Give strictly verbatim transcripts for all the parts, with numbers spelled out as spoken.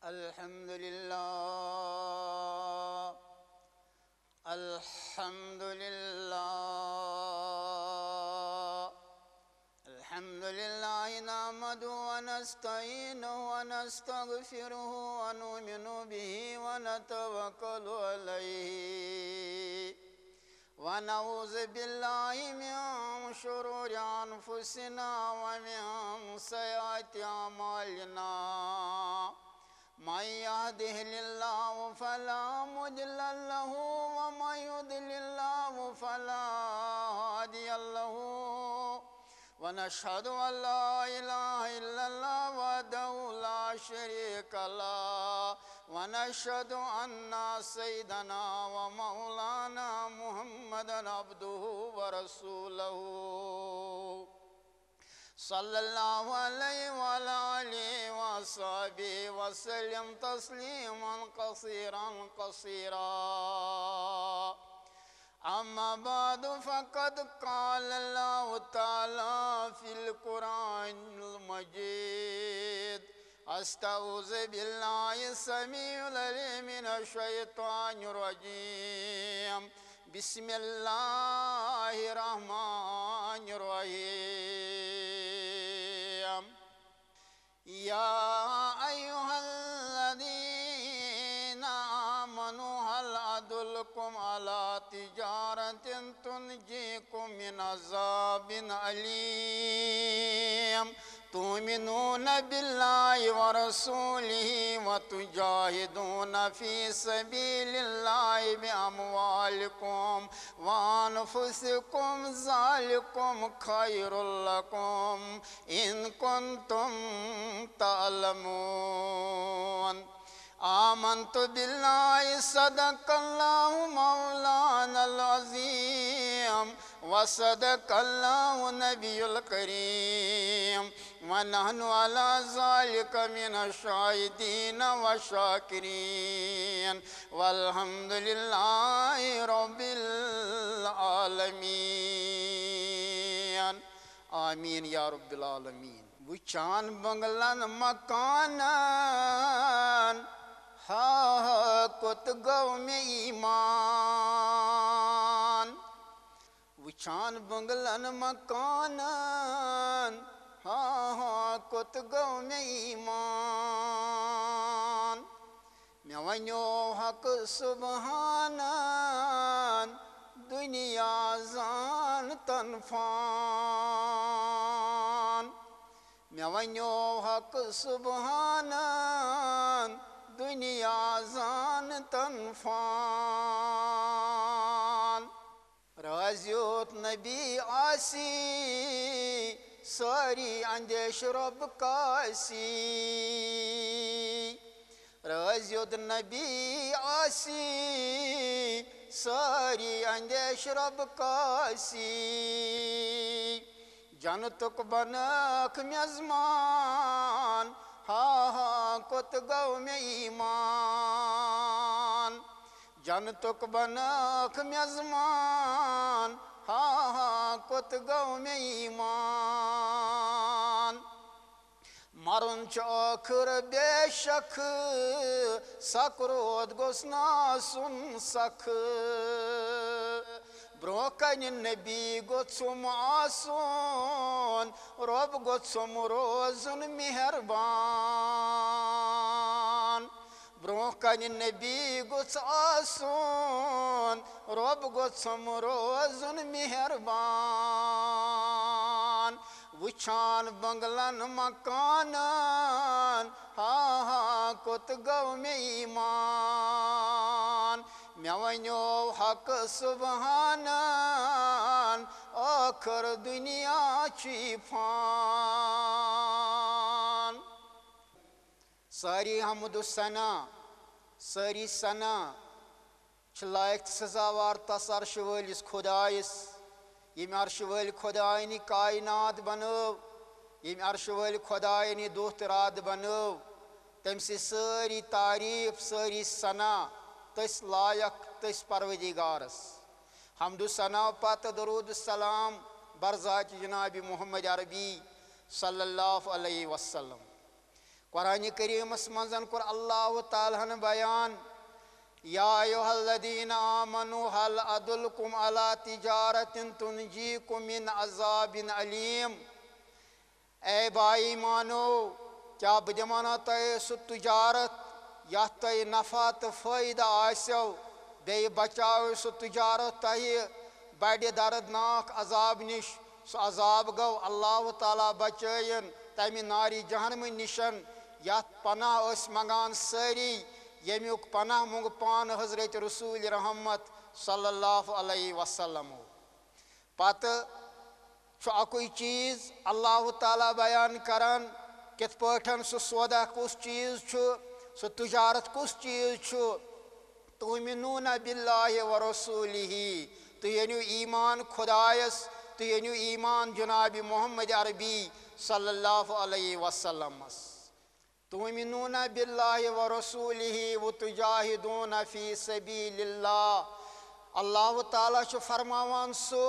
الحمد لله الحمد لله الحمد لله نحمده ونستعينه ونستغفره ونؤمن به ونتوكل عليه ونعوذ بالله من شرور أنفسنا ومن سيئات أعمالنا من يهده الله فلا مضل له ومن يضلل الله فلا هادي له ونشهد أن لا إله إلا الله وحده لا شريك له ونشهد أن سيدنا ومولانا محمدا عبده ورسوله صلى الله عليه وعلى آله وصحبه وسلم تسليما كثيرا كثيرا أما بعد فقد قال الله تعالى في القرآن المجيد أستعوذ بالله السميع العليم من الشيطان الرجيم بسم الله الرحمن الرحيم يا أيها الذين آمنوا هل أدلكم على تجارة تنجيكم من عذاب أليم تؤمنون بالله ورسوله وتجاهدون في سبيل الله بأموالكم وأنفسكم ذلكم خير لكم إن كنتم تعلمون آمنت بالله صدق الله مولانا العظيم وصدق الله نبي الكريم ونحن على ذلك من الشاهدين والشاكرين والحمد لله رب العالمين آمين يا رب العالمين وچان بنگلن مکانن ہا کت گو میں ایمان وچان بنگلن مکانن ہا ہا کت گو میں ایمان میں ونیو حق سبحانن دنیا زان تنفان میں ونیو حق سبحانن دنیا زان تنفان رازیوت نبی آسی ساری اندیش رب کاسی رازیوت نبی آسی ساری اندیش رب کاسی جنتک بناک میزمان ہا ہا کت گو میں ایمان جنتک بناک میزمان ہا ہا کت گو میں ایمان مرن چاکر بے شک سکرود گسنا سن سک بروکن نبی گوچم آسون رب گوچم روزن مہربان بروکن نبی گوچ آسون رب گوچم روزن مہربان وچان بنگلن مکانن ہا ہا کت گو میں ایمان میں ونیو حق سبحانن آخر دنیا چی فان ساری حمد و ثنا ساری ثنا چھ لائق سزاوار تس عرش وٲلِس خۄدایس ییٚمہِ عرش وٲلۍ خۄداینہِ کائنات بنٲو ییٚمہِ عرش وٲلۍ خۄداینہِ دۄہ تہٕ رات بنٲو تٔمۍ سٕنٛز سٲری تعریٖف سٲری ثنا تٔسۍ لایق تٔسۍ پروردگارس حمد و ثنا پتہٕ درود السلام برذات جناب محمد عربی صلی اللہ علیہ وسلم قرآن کریمس منزن کور اللہ تعالیٰ ہن بیان یا ایوہ الذین آمنوا حل ادلکم علی تجارت تنجیکم من عذاب علیم اے بائی مانو کیا بدمانا تہ سو تجارت یت تہ نفع تو فائدہ آسو بی بچاو سو تجارت تہ بڑ دردناک عذاب نش سو عذاب گو اللہ تعالیٰ بچائن تمہ ناری جہنم نشن یت پناہ اس منگان ساری یمیک پناہ منگ پان حضرت رسول رحمت صلی اللہ علیہ وسلم پتہ اکوئی چیز اللہ تعالیٰ بیان کران کت پٹھن سو سودا کس چیز سو تجارت کس چیز تؤمنون باللہ ورسولہ تُہۍ أنِو ایمان خدایس تُہۍ أنِو ایمان جناب محمد عربی صلی اللہ علیہ وسلم تؤمنون باللہ ورسولہ وتجاہدون فی سبیل اللہ اللہ تعالیٰ چھُ فرماوان سو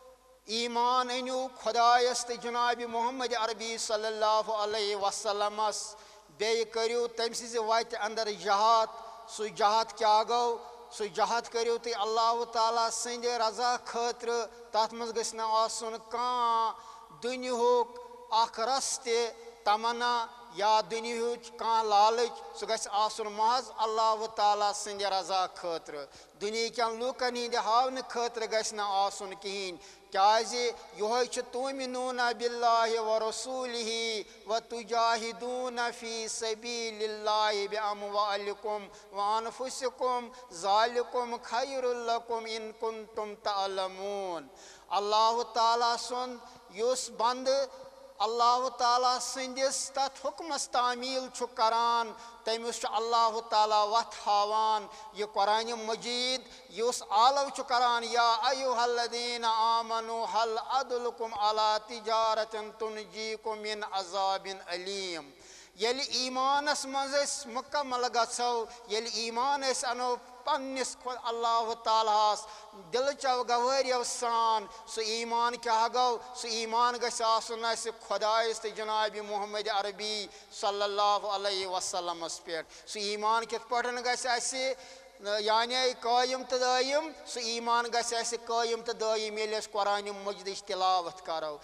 ایمان انیو خدایس تہ جناب محمد عربی صلی اللہ علیہ وسلم بی کریو تم سز وت اندر جہاد سو جہاد کیا گو سو جہاد کریو تھی اللہ تعالیٰ سند رضا خاطر تات مز گژھِ نہ آسن کان دنیہُک اکھ رس تہ تمنا یا دنیہُچ کان لالچ سہ گژھِ آسن محض اللہ تعالیٰ سند رضا خاطر دنیا کین لوکن ہند ہاونہ خاطر گژھِ نہ آسن کہین کیازِ یہوے چھُ تؤمنون باللہ ورسولہ وتجاہدون فی سبیل اللہ باموالکم وانفسکم ذالکم خیر لکم ان کنتم تعلمون اللہ تعالیٰ سُنٛد یُس بند اللہ تعالیٰ سندس تت حکمس تعمیل چھُ کران تمس چھُ اللہ تعالیٰ وتھ ہاوان یہ قرآن مجید یُس آلو چھُ کران یا ایوہ الذین آمنوا حل ادلکم علی تجارت تنجیکم من عذاب علیم یل ایمانس مز مکمل گژھو یل ایمان اس انو پنس اللہ تعالیٰ دل چو گوہریو سان سو ایمان کیا گو سو ایمان گژھِ آسُن اسہِ خدایس تہٕ جناب محمد عربی صلی اللہ علیہ وسلم پٮ۪ٹھ سو ایمان کِتھ پٲٹھۍ گژھِ اسہِ یعنی قٲیِم تہٕ دٲیِم سُہ ایمان گژھِ اسہِ قٲیِم تہٕ دٲیِم ییٚلہِ أسۍ قرآنِ مجیدٕچ تلاوت کرو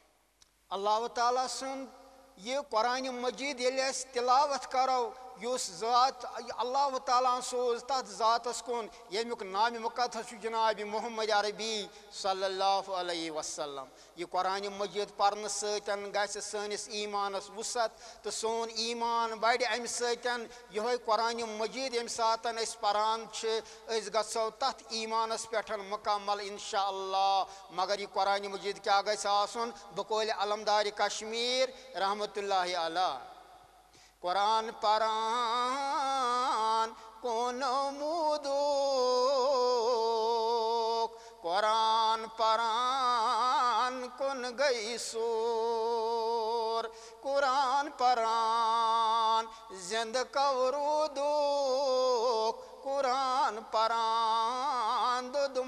اللہ تعالیٰ سُنٛد یہ قرآن مجید ییٚلہِ أسۍ تلاوت کرو یُس ذات اللہ تعالیٰ سوز تتھ ذاتس کُن ییٚمیُک نام مقدس چھُ جناب محمد عربی صلی اللہ علیہ وسلم یہ قرآن مجید پرنہٕ سۭتۍ گژھِ سٲنِس ایمانس وُسعت تہٕ سون ایمان بڑِ امہِ سۭتۍ یِہوے قرآن مجید ییٚمہِ ساتہٕ أسۍ پران چھِ أسۍ گژھو تتھ ایمانس پٮ۪ٹھ مکمل انشاء اللہ مگر یہ قرآن مجید کیا گژھِ آسُن بقولِ علمدار کشمیر رحمتہ اللہ علیہ قرآن پران کون مودوک قرآن پران کن گئی سور قرآن پران زند کورودوک قرآن پران دود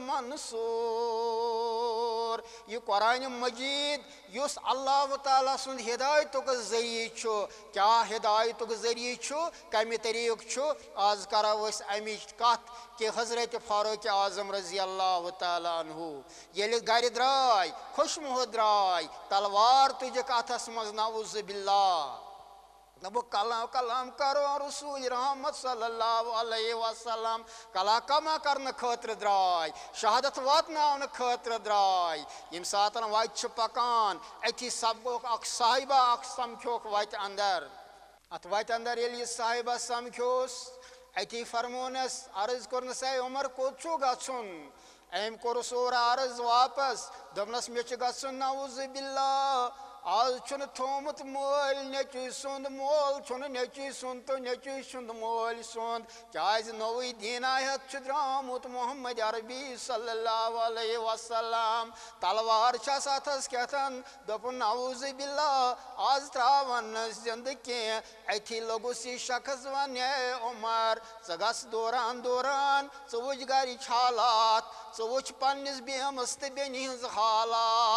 منصور یہ قرآن مجید یُس اللہ تعالیٰ سُنٛد ہدایتُک ذریعہ چھُ کیا ہدایتُک ذریعہ چھُ کمہِ طریٖقہٕ چھُ آز کرو أسۍ امِچ کتھ کہ حضرت فاروق اعظم رضی اللہ تعالیٰ عنہ ییٚلہِ گرِ درٛاے خوشموٗد درٛاے تلوار تُجِکھ اتھس منٛز نعوذ باللہ دپُکھ کلام کلام کرو رسول رحمت صلی اللہ علیہ وسلم کلا کما کرنہٕ خٲطرٕ درٛاے شہادت واتناونہٕ خٲطرٕ درٛاے ییٚمہِ ساتہٕ وتہِ چھِ پکان أتھی سپدوکھ اکھ صاحبہ اکھ سمکھیوکھ وتہِ اندر اتھ وتہِ اندر ییٚلہِ یہِ صاحبہ سمکھیوس أتھی فرمونس عرض کوٚرنس اے عمر کوٚت چھُو گژھُن أمۍ کوٚرُس اورٕ عرض واپس دوٚپنس مےٚ چھُ گژھُن نعوذ باللہ آز چھُنہٕ تھومُت مٲلۍ نیٚچوٗ سُنٛد مول چھُنہٕ نیٚچوٗ سُنٛد تہٕ نیٚچوٗ سُنٛد مٲلۍ سُنٛد کیٛازِ نوٚوُے دیٖنا ہٮ۪تھ چھُ درٛامُت محمد عربی صلی اللہ علیہ وسلم تلوار چھس اتھس کٮ۪تھن دوٚپُن نعوذ باللہ آز ترٛاون نہٕ زِندٕ کینٛہہ أتھی لوٚگُس یہِ شخص ونہِ اے عمر ژٕ گژھ دوران دوران ژٕ وٕچھ گرِچ حالات ژٕ وٕچھ پننِس بیمس تہٕ بیٚنہِ ہٕنٛز حالات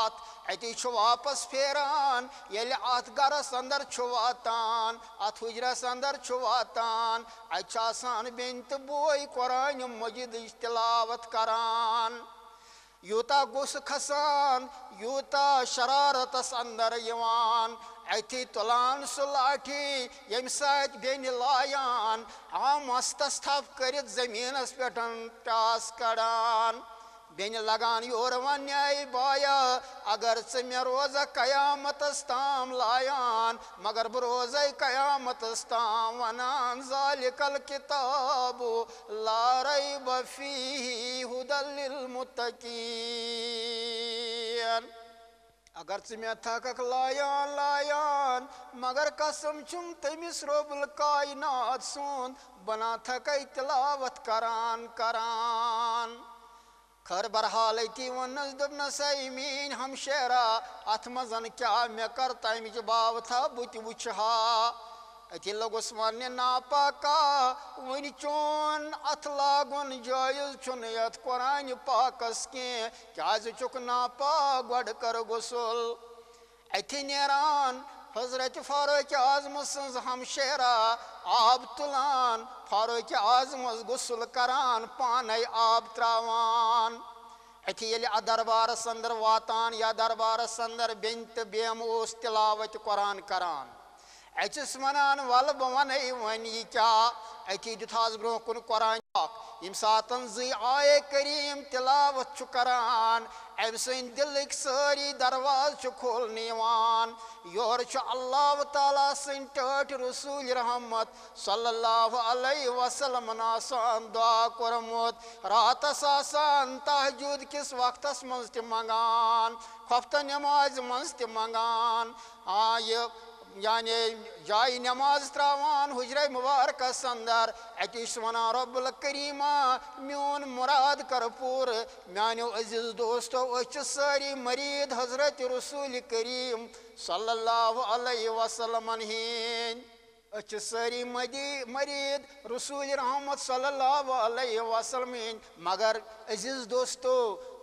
اتی چھ واپس پھیران یل ات گرس اندر چھ واتان ات حجرس اندر چھ واتان ات آسان بین تو بوئی قرآن مجید تلاوت کران یوتا گوس کھسان یوتا شرارتس اندر یوان اتی تلان سہ لاٹھی یم سات بین لایان آ مستس تھپ کرت زمینس پہ ٹاس کڑان بین لگان یور ونیا بایا اگر ژٕ مے روزہ قیامتس تام لایان مگر بہ روزے قیامتس تام ونان ذالک الکتاب لا ریب فیہ ھدی للمتقین اگر ژٕ مے تھککھ لایان لایان مگر قسم چھم تمس رب الکائنات سُنٛد بہ نا تھکے تلاوت کران کران خر برحال اتی ونس دپنس اے میٲنۍ ہمشیرا اتھ منٛز کیٛاہ مےٚ کر تمِچ باوتھا بہٕ تہِ وٕچھِ ہا اتی لوٚگُس وننہِ ناپاکا وۄنۍ چون اتھ لاگُن جٲیز چھُنہٕ یتھ قرآنہِ پاکس کینٛہہ کیٛازِ چھُکھ ناپاک گۄڈٕ کر غسل اتی نیران حضرت فاروق اعظم سٕنٛز ہمشیرا آب تُلان فاروق اعظمس غسل کران پانے آب تراوان اتی ییٚلہِ اتھ دربارس اندر واتان یا دربارس اندر بیٚنہِ تہٕ بیمہٕ اوس تلاوت قرآن کران اتہِ چھِس ونان ولہٕ بہٕ ونے وۄنۍ یہِ کیٛاہ اتی دیُتہاس برٛونٛہہ کُن قرآن پاک ییٚمہِ ساتن زٕے آیے کریم تلاوت چھُ کران أمۍ سٕنٛدۍ دلٕکۍ سٲری درواز چھِ کھولنہٕ یِوان یورٕ چھُ اللہ تعالیٰ سٕنٛدۍ ٹٲٹھۍ رسوٗل رحمت صلی اللہ علیہ وسلمن آسان دعا کوٚرمُت راتس آسان تہجُد کِس وقتس منٛز تہِ منگان خۄفتہٕ نٮ۪مازِ منٛز تہِ منگان آ یہِ یعنی جایہِ نٮ۪ماز تراوان حجرے مبارکس اندر اتی چھُس ونان رب الکریما میون مراد کر پوٗرٕ میانیو عزیز دوستو أسۍ چھِ سٲری مریٖد حضرت رسوٗل کریم صلی اللہ علیہ وسلمن ہِنٛدۍ أسۍ چھِ سٲری مدی مریٖد رسوٗل رحمت صلی اللہ علیہ وسلم ہِنٛدۍ مگر عزیز دوستو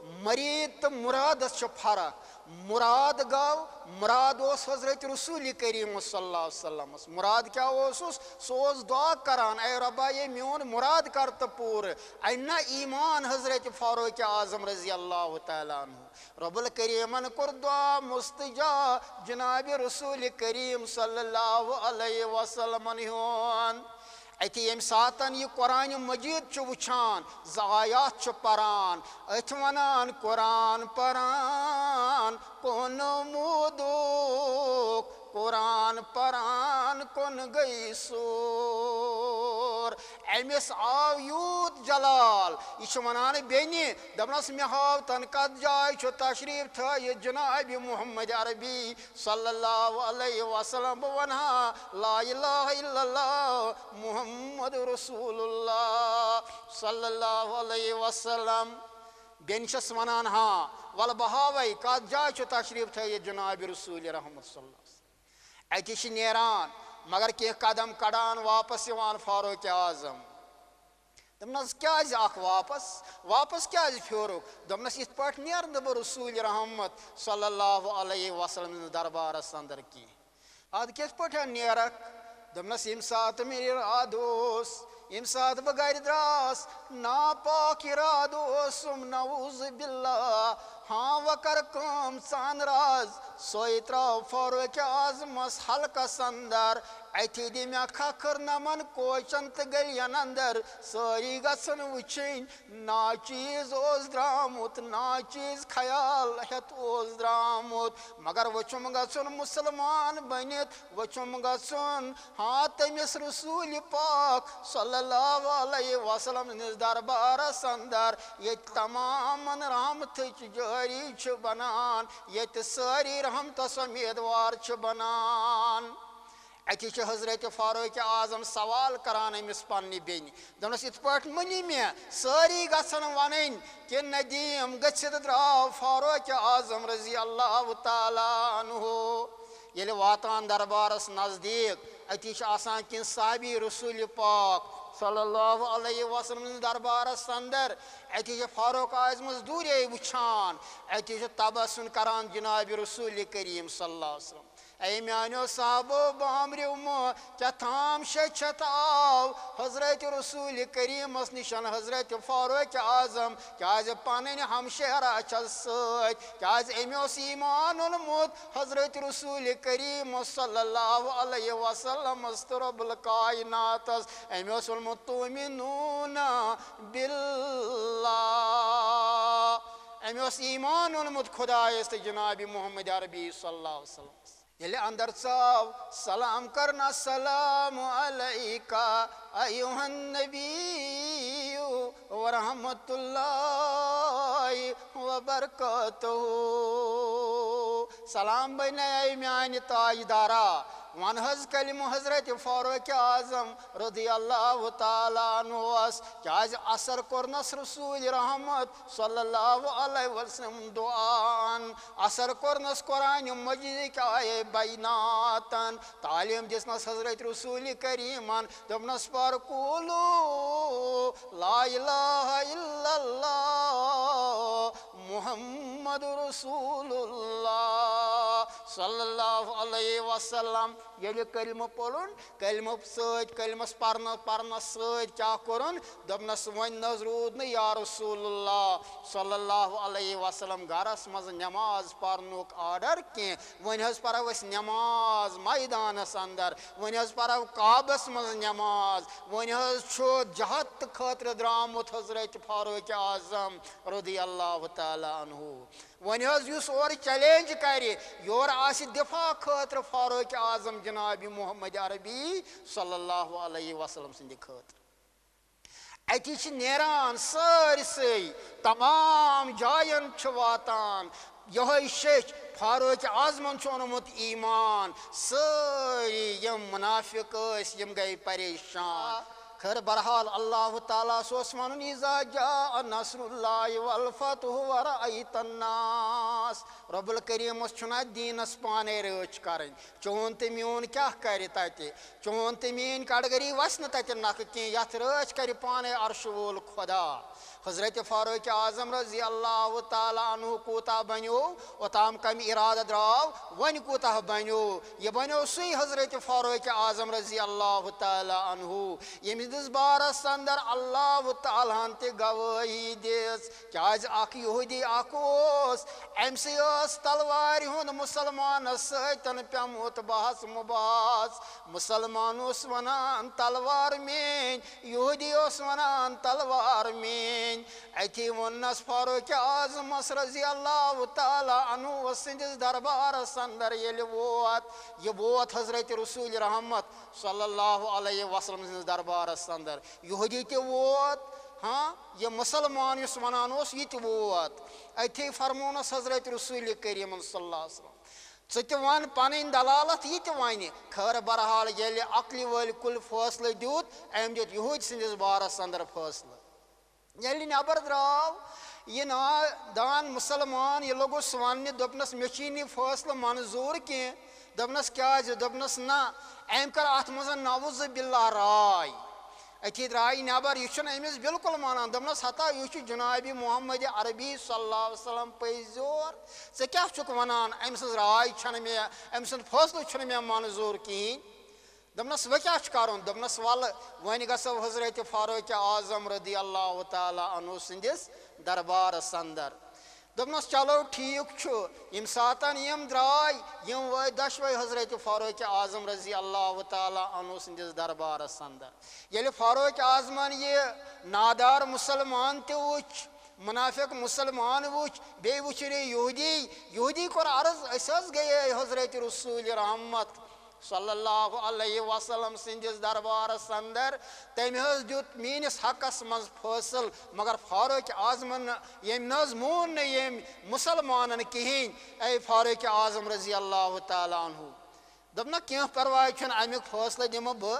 مریٖد تہٕ مرادس چھِ فرق مراد گو مراد اوس حضرت رسول کریم صلی اللہ علیہ وسلم مراد کیا اوسُس سُہ اوس دعا کران اے ربا یہ میون مراد کر تہٕ پوٗرٕ انہ ایمان حضرت فاروق اعظم رضی اللہ تعالیٰ عنہ رب الکریمن کوٚر دعا مستجا جناب رسول کریم صلی اللہ علیہ وسلمن ہُنٛد اتی ییٚمہِ ساتن یہ قرآن مجید چھُ وٕچھان زٕ آیات چھُ پران أتھۍ ونان قرآن پران کُن موٗدُکھ قرآن پران کُن گٔے سور أمِس آو یوٗت جلال یہِ چھُ ونان بیٚنہِ دپنس مےٚ ہاو تن کتھ جایہِ چھُ تشریٖف تھٲیِتھ جناب محمد عربی صلی اللہ علیہ وسلم بہٕ ونہٕ ہا لا الہ الا اللہ محمد رسول اللہ صلی اللہ علیہ وسلم بیٚنہِ چھس ونان ہاں ولہٕ بہٕ ہاوے کتھ جایہِ چھُ تشریٖف تھٲیِتھ جناب رسول رحمت صلی اللہ علیہ وسلم اتی چھِ نیران مگر کینٛہہ قدم کڑان واپس یِوان فاروق اعظم دپنس کیٛازِ اکھ واپس واپس کیٛازِ پھیورُکھ دپنس یِتھ پٲٹھۍ نیرٕ نہٕ بہٕ رسوٗل رحمت صلی اللہ علیہ وسلم دربارس اندر کینٛہہ ادٕ کِتھ پٲٹھۍ نیرکھ دپنس ییٚمہِ ساتہٕ مےٚ ارادٕ اوس ییٚمہِ ساتہٕ بہٕ گرِ درٛاس ناپاک ارادٕ اوسُم نعوذ باللہ ہاں وۄنۍ کر کٲم ژان راز سۄے ترٛاو فاروق اعظمس حلقس اندر اتی دِ مےٚ کھکھٕر نمن کوچن تہٕ گلین اندر سٲری گژھن وٕچھِنۍ ناچیٖز اوس درٛامُت ناچیٖز خیال ہٮ۪تھ اوس درٛامُت مگر وۄنۍ چھُم گژھُن مُسلمان بٔنِتھ وۄنۍ چھُم گژھُن ہاں تٔمِس رسوٗلہِ پاک صلی اللہ علیہ وسلم سٕنٛدِس دربارس اندر ییٚتہِ تمامن رحمتٕچ جٲری چھِ بنان ییٚتہِ سٲری رحمتس اُمیٖدوار چھِ بنان اتی چھِ حضرت فاروق اعظم سوال کران أمِس پننہِ بیٚنہِ دپنس یِتھ پٲٹھۍ مٔنی مےٚ سٲری گژھن ونٕنۍ کہِ ندیٖم گٔژھِتھ درٛاو فاروق اعظم رضی اللہ تعالیٰ عنہ ییٚلہِ واتان دربارس نزدیٖک اتی چھِ آسان کینٛہہ صحابی رسوٗلہِ پاک صلی اللہ علیہ وسلم دربارس اندر اتہ فاروق اعظم دورے وچھان اتہ تبسم کران جناب رسول کریم صلی اللہ علیہ وسلم اے میانو صحابو بامریو مو کیا تھام شچت آو حضرت رسول کریم اس نشان حضرت فاروق اعظم کیا پانین ہمشہرہ چل سچ کیا امیوس ایمان المت حضرت رسول کریم صلی اللہ علیہ وسلم استرب الکائنات امیوس المتومنون باللہ امیوس ایمان المت خدا است جناب محمد عربی صلی اللہ علیہ وسلم یلی اندر ثاو سلام کرنا سلام علیکہ ایوہ النبی ورحمت اللہ وبرکاتہ سلام بین اے میانی تاجدارا ون حض کلم حضرت فاروق اعظم رضی اللہ تعالیٰ عنہ کیاز اثر کورنس رسول رحمت صلی اللہ علیہ وسلم دعان اثر کورنس قرآن مجید کے آئے بیناتن تعلیم دسنس حضرت رسول کریمان دبنس پر قولو لا الہ الا اللہ محمد رسول اللہ صلی اللہ علیہ وسلم یلی کلمہ پڑھن کلمہ سۭتۍ کلمس پرنس پرنس سۭتۍ کیا کرن دبنس ون نظ رود نہ یا رسول اللہ صلی اللہ علیہ وسلم گھرس مز نماز پرنک آرڈر کی ون حظ پرو اس نماز میدانس اندر ون حظ پرو کعبس مز نماز ون حظ چھو جہت خاطر درامت حضرت فاروق اعظم رضی اللہ تعالی عنہ ون حظ یس اور چیلنج کری یور آس دفاع خاطر فاروق اعظم جناب محمد عربی صلی اللہ علیہ وسلم سند خاطر اتی چھ نیران سارسی تمام جائن چھ واتان یہ شش فاروق اعظمن چھ اونمت ایمان ساری یم منافق اس یم گئی پریشان خیر بہرحال اللہ تعالیٰ سوس ون اذا جاء نصر اللہ والفتح ورأیت الناس رب الکریم اس چھنا دینس پانے رچ کریں چون تو میون کیا کری تاتے چون تو مین کڑگری وس نہ تاتے نک کی یت رچ کری پانے عرش وول خدا حضرت فاروق اعظم رضی اللہ تعالیٰ عنہ کوتا بنیو اوتام کم ارادہ دراو ون کوتا بنیو یہ بنیو سی حضرت فاروق اعظم رضی اللہ تعالیٰ عنہ یہ دس بارس اندر اللہ تعالیٰ تے گواہی دس کیاز اخ یہودی اخوس ام سی اس تلوار ہند مسلمان ستن پیموت بحث مباحث مسلمان اس ونان تلوار مین یہودی اس ونان تلوار مین اتھی ونس فاروق اعظم رضی اللہ تعالیٰ عنہ سندس دربارس اندر یل ووت یہ ووت حضرت رسول رحمت صلی اللہ علیہ وسلم سندس دربارس اندر یہودی تی ووت ہاں یہ مسلمان اس ونان اس یہ تی ووت اتھی فرمونس حضرت رسول کریم صلی اللہ علیہ وسلم ثت ون پن دلالت یہ تی ون خیر بہرحال یل عقل ول کل فیصلہ دیت ام دیت یہود سندس بارس اندر فیصلہ یلی نبر دراو یہ نا دان مسلمان یہ لوگو ون دپنس مچی فیصلہ منظور کی دپنس کیا دپنس نا ام کر ات مز نعوذ باللہ رائے اتھی درائے نبر یہ امس بالکل مانان دپنس ہتا یہ جناب محمد عربی صلی اللہ علیہ وسلم پزور ژے کیا چھک ونان ام سز رائے چھن مے ام سند فیصلہ چھن مے منظور کہین دپنس و کیا کرن دپنس ول ون گژھو حضرت فاروق اعظم رضی اللہ تعالیٰ عنہ سندس دربارس اندر دپنس چلو ٹھیک چھ یم ساتن یم درائے یم وٲتۍ دۄشوے حضرت فاروق اعظم رضی اللہ تعالیٰ عنہ سندس دربارس اندر ییٚلہِ فاروق اعظمن یہ نادار مسلمان تہِ وٕچھ منافق مسلمان وچ بے وچھرے یہودی یہودی کور عرض اس حظ گئے حضرت رسول رحمت صلی اللہ علیہ وسلم سندس دربارس اندر تم حظ دیت میس حقس مز فاصل مگر فاروق اعظمن یم نظ مون یم مسلمان کہین اے فاروق اعظم رضی اللہ تعالیٰ عنہ دپنا کی پرواہ چھن امیک فاصلہ دم بہ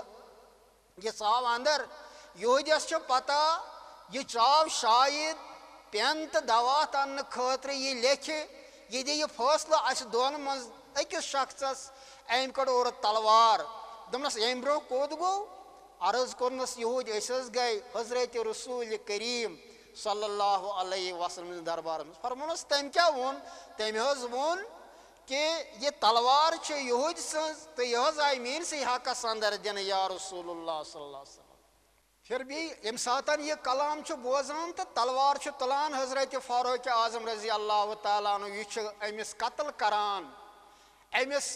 یہ ژاو اندر یہودیس چھ پتہ یہ ژاو شاید پین تو دوا ان خاطر یہ لکھ یہ دی یہ فاصلہ اس دون مز أکس شخصس أمۍ کڑ اور تلوار دمنس أمۍ برو کوٚت گوٚو عرض کرنس یہود اسس گئی حضرت رسول کریم صلی اللہ علیہ وسلم دربار میں فرمونس تم کیا ون تم حض ون کہ یہ تلوار چھ یہود سنز تو یہ حض آئی مین سی حقس اندر دن یا رسول اللہ صلی اللہ علیہ وسلم پھر بھی یم ساتن یہ کلام چھ بوزان تو تلوار چھ تلان حضرت فاروق اعظم رضی اللہ تعالیٰ عنہ یہ چھ امس قتل کران امس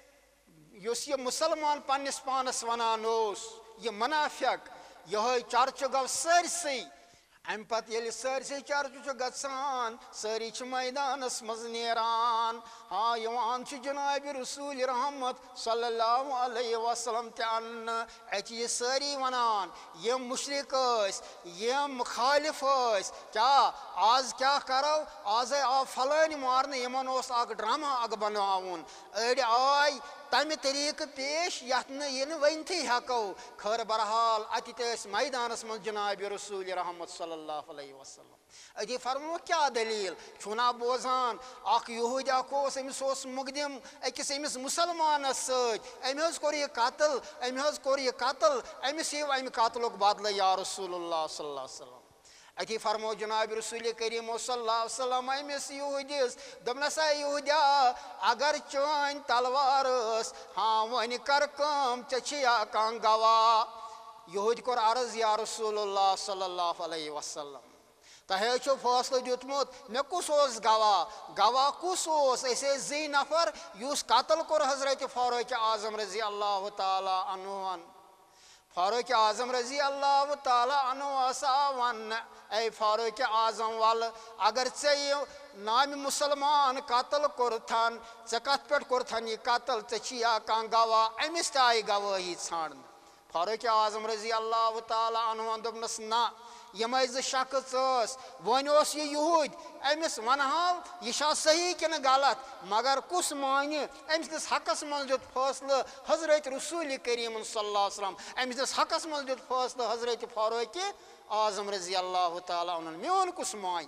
یس یہ مسلمان پنس پانس ونان اوس یہ منافق یہ چرچہ گو سرسی ام پتہ یل سرسی چرچہ گژھان ساری چھ میدانس مز نیران ہاں یوان چھ جناب رسول رحمت صلی اللہ علیہ وسلم تہ ان ات یہ ساری ونان یم مشرک اس یم مخالف اس کیا آز کیا کرو آز آو فلانی مارنے یمن اوس اک ڈرامہ اک بناون اڑ آئی تمہ طریقہ پیش یت یہ ونتھی ہیکو خیر برحال ات میدانس من جناب رسول رحمت صلی اللہ علیہ وسلم اتھی فرمو کیا دلیل چھنا بوزان اخ یہود اخ اوس امس اوس مقدم اکس امس مسلمانس ست ام حظ کور یہ قتل ام حظ کور یہ قتل امس یہ امہ قتلک بدلہ یا رسول اللہ صلی اللہ علیہ وسلم اتھی فرمو جناب رسول کریم صلی اللہ علیہ وسلم امس یہودیس دپنسا یہودیا اگر چون تلوار اس ہاں ون کر کم ژے چھیا کان گواہ یہود کور عرض یا رسول اللہ صلی اللہ علیہ وسلم تہ چھو فیصلہ دیتمت مے کس اوس گواہ گواہ کس اوس اسے زی نفر یس قتل کور حضرت فاروق اعظم رضی اللہ تعالی عنہ فاروق اعظم رضی اللہ تعالی عنہ آسا ون اے فاروق اعظم وال اگر ژے نام مسلمان قتل کورتھن ژے کت پہ کورتھن یہ قتل ژے چھیا کان گواہ امس تہ آئی گواہی ژھانڈن فاروق اعظم رضی اللہ تعالی عنہ دپنس نا یمے ز شخص اس ون اوس یہ یہود امس ونہاو یہ چھا صحیح کن غلط مگر کس مانہ امس دس حقس من دیت فیصلہ حضرت رسول کریم صلی اللہ علیہ وسلم امس دس حقس من دیت فیصلہ حضرت فاروق اعظم رضی اللہ تعالی عنہ میون کس مان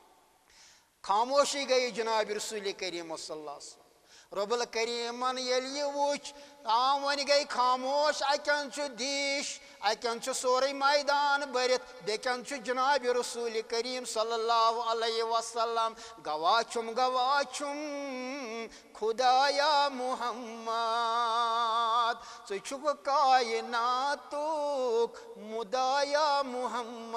خاموشی گئی جناب رسول کریم صلی اللہ علیہ وسلم رب الکریمن یل یہ وچ آم ون گئی خاموش اکن چھ دیش اکن چھ سورے میدان برت بیکن چھ جناب رسول کریم صلی اللہ علیہ وسلم گواہ چھم گواہ چھم خدایا محمد ژٕ چھُکھ کائناتُک مدایا محمد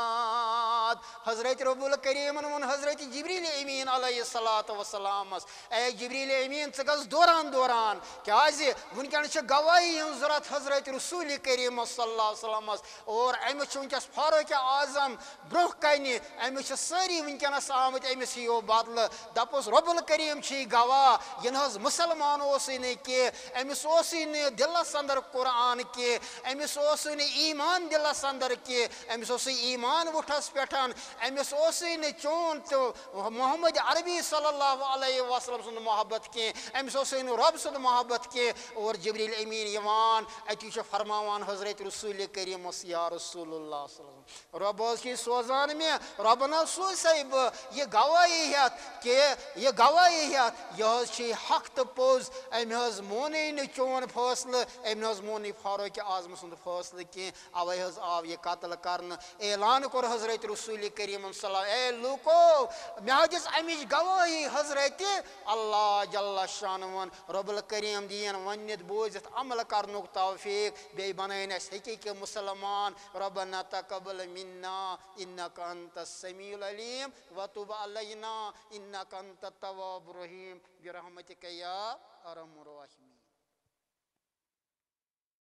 حضرت رب الکریمن ون حضرت جبریل امین علیہ الصلوۃ والسلام اے جبریل امین ژٕ گژھ دوران دوران کیازِ ونکن چھ گواہی ہن ضرورت حضرت رسول کریم صلی اللہ علیہ وسلم اور امس ونکس فاروق اعظم برہ کنہ امس ساری ونکس آمت امس ہیو بدل دپس رب الکریم چھ گواہ یہ نہ مسلمان اوسے نہ کی امس اوسے نہ دلس اندر قرآن کی امس اوسے نہ ایمان دلس اندر کی امس اوسے ایمان وٹھس پٹھان امس اوسے نہ چون تو محمد عربی صلی اللہ علیہ وسلم سند محبت کی امس اوسے نہ رب سند محبت کی اور جبریل امین یوان اتی چھ فرماوان حضرت رسول کریم یا رسول اللہ صلی اللہ علیہ وسلم رب کی سوزان میں رب نہ سوزے بہ یہ گواہی ہت کہ یہ گواہی ہت یہ چھ حق تو پوز ام حظ مونے نہ چون فیصلہ ام حظ مونی فاروق اعظم سند فیصلہ کی اوے حظ آو یہ قتل کرن اعلان کور حضرت رسول کریم صلی اللہ اے لوکو مے دس امچ گواہی حضرت اللہ جل شانون رب الکریم دین ونت بوزت عمل کرنک توفیق بی بنائن اس حقیقی مسلمان ربنا تقبل منا انک انت السمیع العلیم وتب علینا انک انت التواب الرحیم برحمتک یا ارحم الراحمین